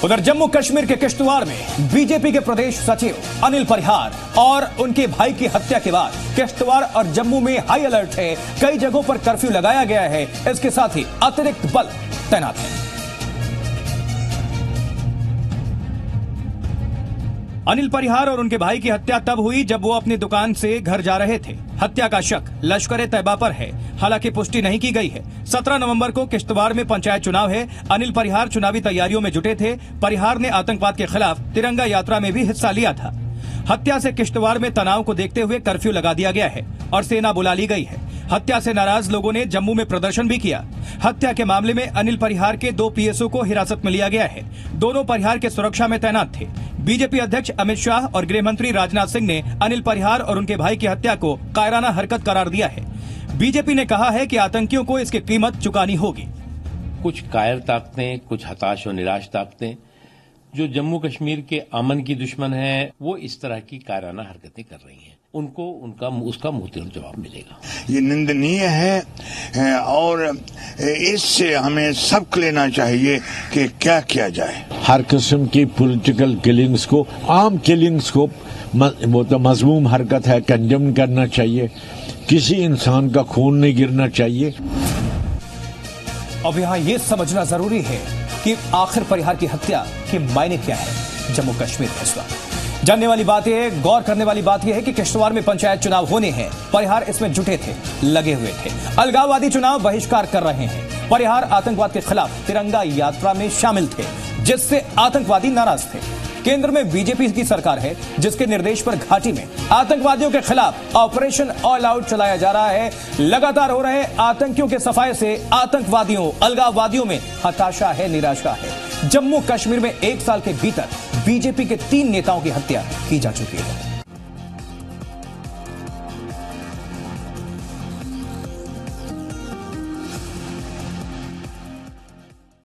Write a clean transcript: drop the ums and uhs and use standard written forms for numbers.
उधर जम्मू कश्मीर के किश्तवाड़ में बीजेपी के प्रदेश सचिव अनिल परिहार और उनके भाई की हत्या के बाद किश्तवाड़ और जम्मू में हाई अलर्ट है। कई जगहों पर कर्फ्यू लगाया गया है। इसके साथ ही अतिरिक्त बल तैनात है। अनिल परिहार और उनके भाई की हत्या तब हुई जब वो अपनी दुकान से घर जा रहे थे। हत्या का शक लश्कर-ए-तैयबा पर है, हालांकि पुष्टि नहीं की गई है। 17 नवंबर को किश्तवाड़ में पंचायत चुनाव है। अनिल परिहार चुनावी तैयारियों में जुटे थे। परिहार ने आतंकवाद के खिलाफ तिरंगा यात्रा में भी हिस्सा लिया था। हत्या से किश्तवाड़ में तनाव को देखते हुए कर्फ्यू लगा दिया गया है और सेना बुला ली गई है। हत्या से नाराज लोगों ने जम्मू में प्रदर्शन भी किया। हत्या के मामले में अनिल परिहार के 2 पीएसओ को हिरासत में लिया गया है। दोनों परिहार के सुरक्षा में तैनात थे। बीजेपी अध्यक्ष अमित शाह और गृह मंत्री राजनाथ सिंह ने अनिल परिहार और उनके भाई की हत्या को कायराना हरकत करार दिया है। बीजेपी ने कहा है कि आतंकियों को इसकी कीमत चुकानी होगी। कुछ कायर ताकतें, कुछ हताश और निराश ताकतें जो जम्मू कश्मीर के अमन की दुश्मन है, वो इस तरह की कायराना हरकतें कर रही हैं। उनको उसका मुंहतोड़ जवाब मिलेगा। ये निंदनीय है और इससे हमें सबक लेना चाहिए कि क्या किया जाए। हर किस्म की पॉलिटिकल किलिंग्स को, आम किलिंग्स को, वो तो मज़मूम हरकत है, कंडेम करना चाहिए। किसी इंसान का खून नहीं गिरना चाहिए। अब यहाँ ये समझना जरूरी है कि आखिर परिहार की हत्या के मायने क्या है जम्मू कश्मीर में इस वक्त। जानने वाली बात यह है, गौर करने वाली बात यह है कि किश्तवाड़ में पंचायत चुनाव होने हैं। परिहार इसमें जुटे थे, लगे हुए थे। अलगाववादी चुनाव बहिष्कार कर रहे हैं। परिहार आतंकवाद के खिलाफ तिरंगा यात्रा में शामिल थे, जिससे आतंकवादी नाराज थे। केंद्र में बीजेपी की सरकार है, जिसके निर्देश पर घाटी में आतंकवादियों के खिलाफ ऑपरेशन ऑल आउट चलाया जा रहा है। लगातार हो रहे आतंकियों के सफाये से आतंकवादियों, अलगाववादियों में हताशा है, निराशा है। जम्मू कश्मीर में 1 साल के भीतर बीजेपी के 3 नेताओं की हत्या की जा चुकी है।